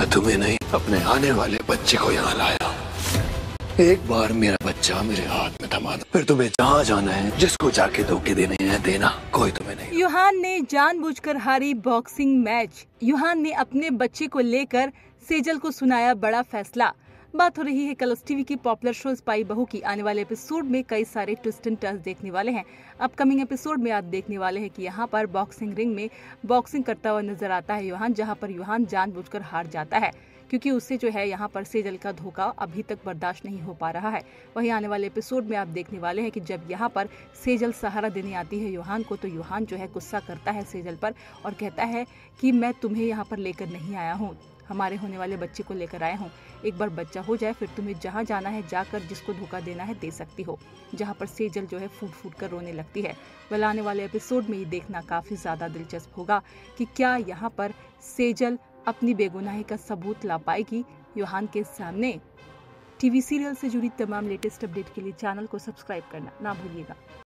मैं तुम्हें नहीं, अपने आने वाले बच्चे को यहाँ लाया। एक बार मेरा बच्चा मेरे हाथ में थमा दो, फिर तुम्हें जहाँ जाना है, जिसको जाके धोखे देने हैं देना, कोई तुम्हें नहीं। युहान ने जानबूझकर हारी बॉक्सिंग मैच। युहान ने अपने बच्चे को लेकर सेजल को सुनाया बड़ा फैसला। बात हो रही है कलर्स टीवी की पॉपुलर शो स्पाई बहू की। आने वाले एपिसोड में कई सारे ट्विस्ट एंड टर्न्स देखने वाले हैं। अपकमिंग एपिसोड में आप देखने वाले हैं कि यहाँ पर बॉक्सिंग रिंग में बॉक्सिंग करता हुआ नजर आता है युहान, जहाँ पर युहान जानबूझकर हार जाता है क्योंकि उससे जो है यहाँ पर सेजल का धोखा अभी तक बर्दाश्त नहीं हो पा रहा है। वहीं आने वाले एपिसोड में आप देखने वाले हैं कि जब यहाँ पर सेजल सहारा देने आती है युहान को, तो युहान जो है गुस्सा करता है सेजल पर और कहता है कि मैं तुम्हें यहाँ पर लेकर नहीं आया हूँ, हमारे होने वाले बच्चे को लेकर आया हूँ। एक बार बच्चा हो जाए फिर तुम्हें जहाँ जाना है जाकर जिसको धोखा देना है दे सकती हो। जहाँ पर सेजल जो है फूट फूट कर रोने लगती है। वेल, आने वाले एपिसोड में ये देखना काफी ज्यादा दिलचस्प होगा कि क्या यहाँ पर सेजल अपनी बेगुनाही का सबूत ला पाएगी युहान के सामने। टीवी सीरियल से जुड़ी तमाम लेटेस्ट अपडेट के लिए चैनल को सब्सक्राइब करना ना भूलिएगा।